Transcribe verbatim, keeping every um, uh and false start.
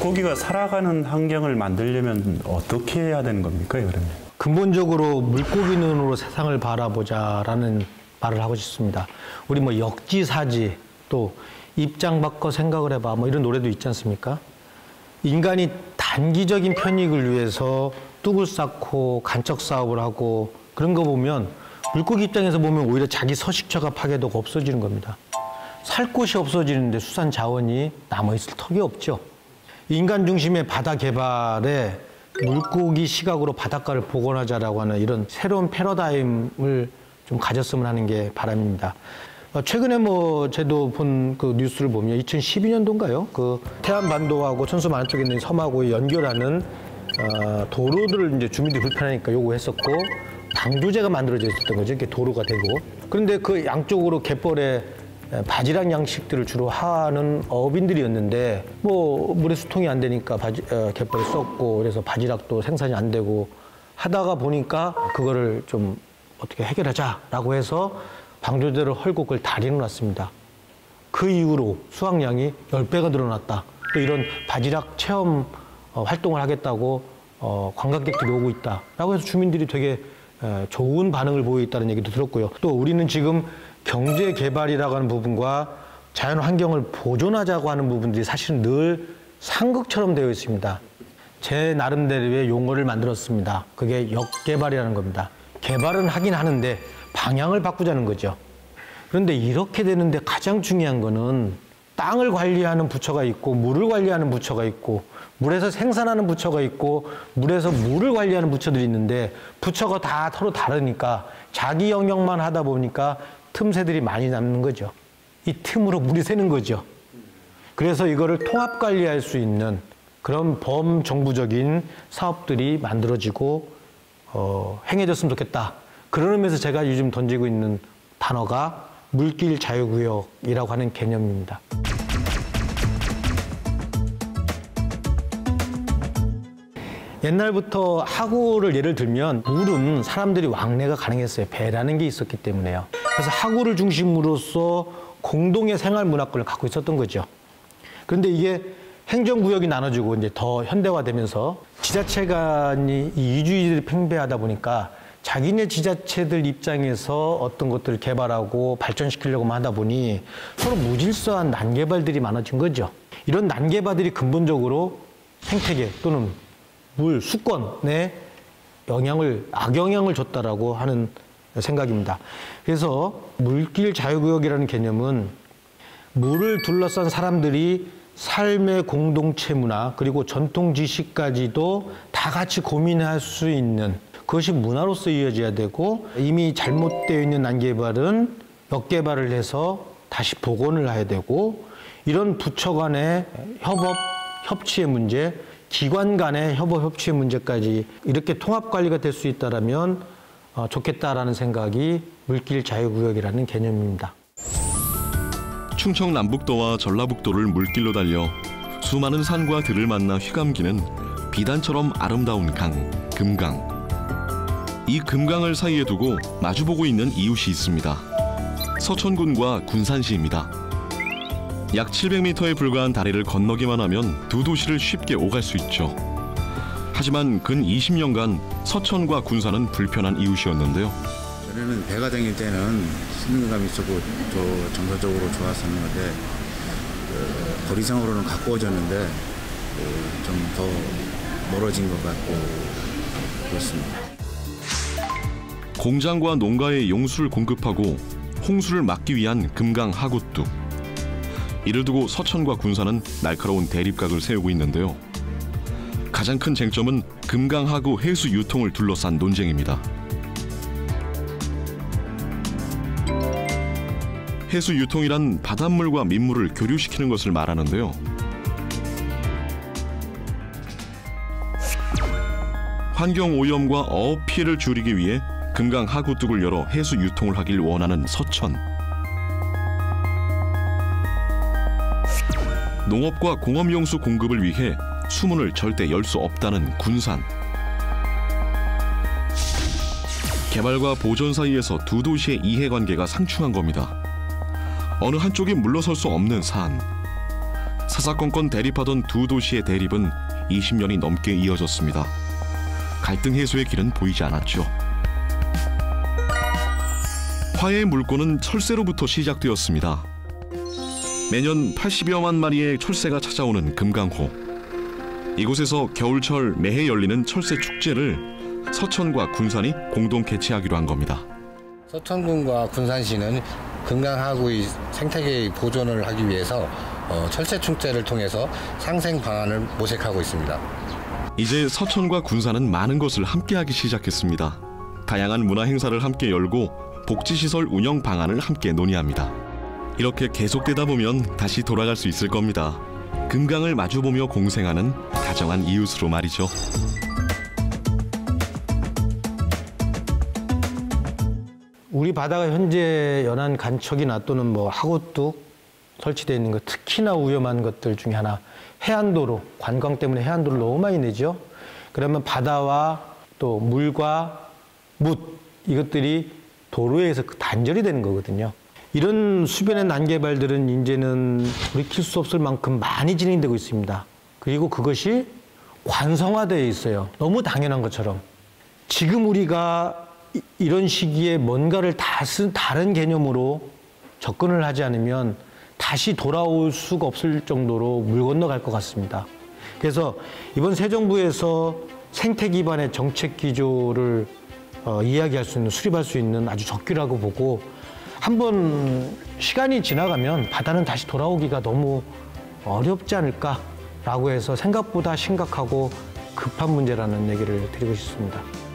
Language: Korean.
물고기가 살아가는 환경을 만들려면 어떻게 해야 되는 겁니까, 그러면? 근본적으로 물고기 눈으로 세상을 바라보자라는 말을 하고 싶습니다. 우리 뭐 역지사지, 또 입장 바꿔 생각을 해봐, 뭐 이런 노래도 있지 않습니까? 인간이 단기적인 편익을 위해서 뚝을 쌓고 간척 사업을 하고 그런 거 보면 물고기 입장에서 보면 오히려 자기 서식처가 파괴되고 없어지는 겁니다. 살 곳이 없어지는데 수산 자원이 남아있을 턱이 없죠. 인간 중심의 바다 개발에 물고기 시각으로 바닷가를 복원하자라고 하는 이런 새로운 패러다임을 좀 가졌으면 하는 게 바람입니다. 최근에 뭐 저도 본 그 뉴스를 보면 이천십이 년도인가요? 그 태안반도하고 천수 만안 쪽에 있는 섬하고 연결하는 어, 도로들을 이제 주민들이 불편하니까 요구했었고 방조제가 만들어져 있었던 거죠. 이렇게 도로가 되고. 그런데 그 양쪽으로 갯벌에 바지락 양식들을 주로 하는 어업인들이었는데 뭐 물에 수통이 안 되니까 바지, 어, 갯벌에 썩고 그래서 바지락도 생산이 안 되고 하다가 보니까 그거를 좀 어떻게 해결하자라고 해서 방조제를 헐고 그걸 다리해 놨습니다. 그 이후로 수확량이 십 배가 늘어났다. 또 이런 바지락 체험 어, 활동을 하겠다고 어, 관광객들이 오고 있다라고 해서 주민들이 되게 에, 좋은 반응을 보이고 있다는 얘기도 들었고요. 또 우리는 지금 경제 개발이라고 하는 부분과 자연 환경을 보존하자고 하는 부분들이 사실은 늘 상극처럼 되어 있습니다. 제 나름대로의 용어를 만들었습니다. 그게 역개발이라는 겁니다. 개발은 하긴 하는데 방향을 바꾸자는 거죠. 그런데 이렇게 되는데 가장 중요한 거는 땅을 관리하는 부처가 있고 물을 관리하는 부처가 있고 물에서 생산하는 부처가 있고 물에서 물을 관리하는 부처들이 있는데 부처가 다 서로 다르니까 자기 영역만 하다 보니까 틈새들이 많이 남는 거죠. 이 틈으로 물이 새는 거죠. 그래서 이거를 통합 관리할 수 있는 그런 범정부적인 사업들이 만들어지고 어, 행해졌으면 좋겠다. 그런 의미에서 제가 요즘 던지고 있는 단어가 물길 자유구역이라고 하는 개념입니다. 옛날부터 하구를 예를 들면 물은 사람들이 왕래가 가능했어요. 배라는 게 있었기 때문에요. 그래서 하구를 중심으로써 공동의 생활 문화권을 갖고 있었던 거죠. 그런데 이게 행정구역이 나눠지고 이제 더 현대화되면서 지자체 간이 이주의들이 팽배하다 보니까 자기네 지자체들 입장에서 어떤 것들을 개발하고 발전시키려고만 하다 보니 서로 무질서한 난개발들이 많아진 거죠. 이런 난개발들이 근본적으로 생태계 또는 물, 수권에 영향을, 악영향을 줬다라고 하는 생각입니다. 그래서 물길 자유구역이라는 개념은 물을 둘러싼 사람들이 삶의 공동체 문화 그리고 전통 지식까지도 다 같이 고민할 수 있는 그것이 문화로서 이어져야 되고 이미 잘못되어 있는 난개발은 역개발을 해서 다시 복원을 해야 되고 이런 부처 간의 협업, 협치의 문제 기관 간의 협업 협치의 문제까지 이렇게 통합 관리가 될 수 있다라면 어, 좋겠다라는 생각이 물길 자유구역이라는 개념입니다. 충청 남북도와 전라북도를 물길로 달려 수많은 산과 들을 만나 휘감기는 비단처럼 아름다운 강, 금강. 이 금강을 사이에 두고 마주보고 있는 이웃이 있습니다. 서천군과 군산시입니다. 약 칠백 미터에 불과한 다리를 건너기만 하면 두 도시를 쉽게 오갈 수 있죠. 하지만 근 이십 년간 서천과 군산은 불편한 이웃이었는데요. 전에는 배가 다닐 때는 신뢰감이 있었고 저 정서적으로 좋았었는데 그 거리상으로는 가까워졌는데 그 좀 더 멀어진 것 같고 그렇습니다. 공장과 농가에 용수를 공급하고 홍수를 막기 위한 금강 하구뚝. 이를 두고 서천과 군산은 날카로운 대립각을 세우고 있는데요. 가장 큰 쟁점은 금강 하구 해수 유통을 둘러싼 논쟁입니다. 해수 유통이란 바닷물과 민물을 교류시키는 것을 말하는데요. 환경오염과 어업 피해를 줄이기 위해 금강 하구뚝을 열어 해수 유통을 하길 원하는 서천. 농업과 공업용수 공급을 위해 수문을 절대 열 수 없다는 군산. 개발과 보존 사이에서 두 도시의 이해관계가 상충한 겁니다. 어느 한쪽이 물러설 수 없는 산. 사사건건 대립하던 두 도시의 대립은 이십 년이 넘게 이어졌습니다. 갈등 해소의 길은 보이지 않았죠. 화해의 물꼬는 철새로부터 시작되었습니다. 매년 팔십여만 마리의 철새가 찾아오는 금강호. 이곳에서 겨울철 매해 열리는 철새 축제를 서천과 군산이 공동 개최하기로 한 겁니다. 서천군과 군산시는 금강하구의 생태계 보존을 하기 위해서 어, 철새 축제를 통해서 상생 방안을 모색하고 있습니다. 이제 서천과 군산은 많은 것을 함께하기 시작했습니다. 다양한 문화 행사를 함께 열고 복지시설 운영 방안을 함께 논의합니다. 이렇게 계속되다 보면 다시 돌아갈 수 있을 겁니다. 금강을 마주보며 공생하는 다정한 이웃으로 말이죠. 우리 바다가 현재 연안 간척이나 또는 뭐 하구뚝 설치되어 있는 것, 특히나 위험한 것들 중에 하나, 해안도로, 관광 때문에 해안도로를 너무 많이 내죠. 그러면 바다와 또 물과 묻, 이것들이 도로에 의해서 단절이 되는 거거든요. 이런 수변의 난개발들은 이제는 돌이킬 수 없을 만큼 많이 진행되고 있습니다. 그리고 그것이 관성화되어 있어요. 너무 당연한 것처럼. 지금 우리가 이, 이런 시기에 뭔가를 다 쓴 다른 개념으로 접근을 하지 않으면 다시 돌아올 수가 없을 정도로 물 건너갈 것 같습니다. 그래서 이번 새 정부에서 생태 기반의 정책 기조를 어, 이야기할 수 있는, 수립할 수 있는 아주 적기라고 보고, 한번 시간이 지나가면 바다는 다시 돌아오기가 너무 어렵지 않을까라고 해서 생각보다 심각하고 급한 문제라는 얘기를 드리고 싶습니다.